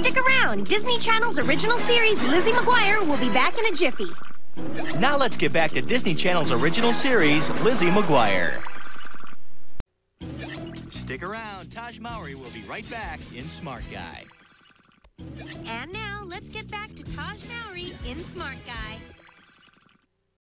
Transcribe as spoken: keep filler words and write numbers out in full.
Stick around. Disney Channel's original series, Lizzie McGuire, will be back in a jiffy. Now let's get back to Disney Channel's original series, Lizzie McGuire. Stick around. Taj Mowry will be right back in Smart Guy. And now, let's get back to Taj Mowry in Smart Guy.